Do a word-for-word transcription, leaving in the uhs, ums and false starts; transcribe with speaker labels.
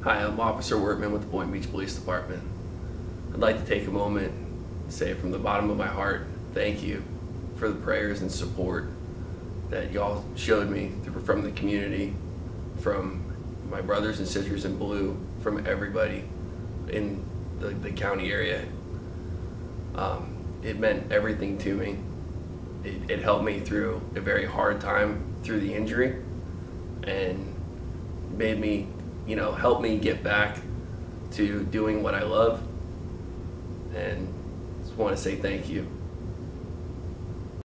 Speaker 1: Hi, I'm Officer Wertman with the Boynton Beach Police Department. I'd like to take a moment and say from the bottom of my heart, thank you for the prayers and support that y'all showed me from the community, from my brothers and sisters in blue, from everybody in the, the county area. Um, it meant everything to me. It, it helped me through a very hard time through the injury and made me, you know, help me get back to doing what I love, and just want to say thank you.